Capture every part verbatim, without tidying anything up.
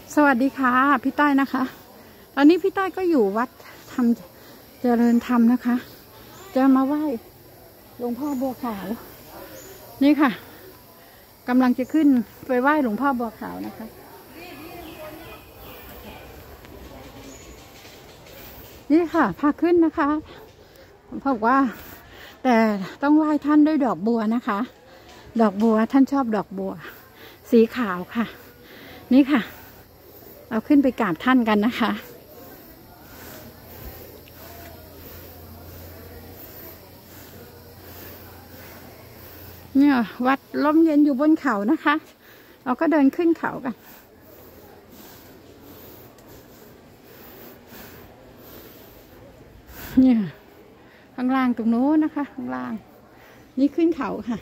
สวัสดีค่ะพี่ต้อยนะคะตอนนี้พี่ต้อยก็อยู่วัดธรรมเจริญธรรมนะคะจะมาไหว้หลวงพ่อบัวขาวนี่ค่ะกำลังจะขึ้นไปไหว้หลวงพ่อบัวขาวนะคะนี่ค่ะพาขึ้นนะคะผมบอกว่าแต่ต้องไหว้ท่านด้วยดอกบัวนะคะดอกบัวท่านชอบดอกบัวสีขาวค่ะนี่ค่ะเราขึ้นไปกราบท่านกันนะคะเนี่ยวัดร่มเย็นอยู่บนเขานะคะเราก็เดินขึ้นเขากันเนี่ยข้างล่างตรงโน้นนะคะข้างล่างนี่ขึ้นเขาค่ะ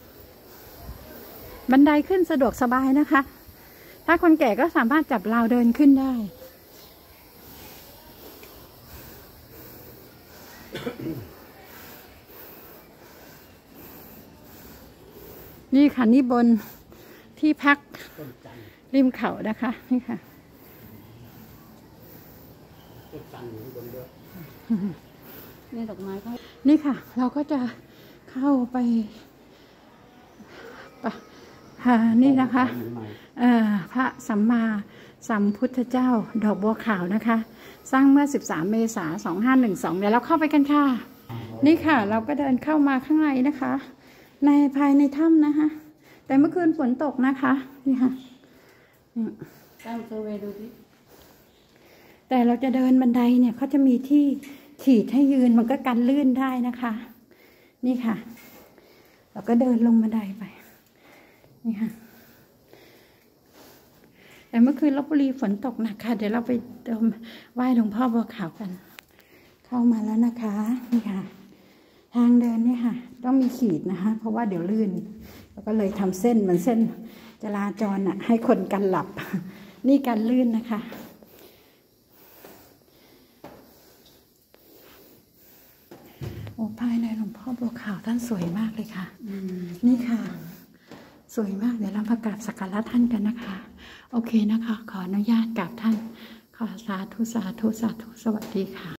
บันไดขึ้นสะดวกสบายนะคะถ้าคนแก่ก็สามารถจับราวเดินขึ้นได้นี่ค่ะนี่บนที่พักริมเขานะคะนี่ค่ะนี่ดอกไม้ก็นี่ค่ะเราก็จะเข้าไปปะนี่นะคะพระสัมมาสัมพุทธเจ้าดอกบัวขาวนะคะสร้างเมื่อสิบสามเมษายนสองพันห้าร้อยสิบสองเดี๋ยวเราเข้าไปกันค่ะนี่ค่ะเราก็เดินเข้ามาข้างในนะคะในภายในถ้ำนะคะแต่เมื่อคืนฝนตกนะคะนี่ค่ะตั้งเซอร์เวย์ดูดิแต่เราจะเดินบันไดเนี่ยเขาจะมีที่ขีดให้ยืนมันก็กันลื่นได้นะคะนี่ค่ะเราก็เดินลงบันไดไปนี่ค่ะแต่เมื่อคืนลพบุรีฝนตกหนักค่ะเดี๋ยวเราไปไหว้หลวงพ่อบัวขาวกันเข้ามาแล้วนะคะนี่ค่ะทางเดินเนี่ยค่ะต้องมีขีดนะคะเพราะว่าเดี๋ยวลื่นแล้วก็เลยทำเส้นเหมือนเส้นจราจรอ่ะให้คนกันหลับนี่กันลื่นนะคะโอ้ภายในหลวงพ่อบัวขาวท่านสวยมากเลยค่ะนี่ค่ะสวยมากเดี๋ยวเรามากราบสักการะท่านกันนะคะโอเคนะคะขออนุญาตกราบท่านขอสาธุสาธุสาธุสวัสดีค่ะ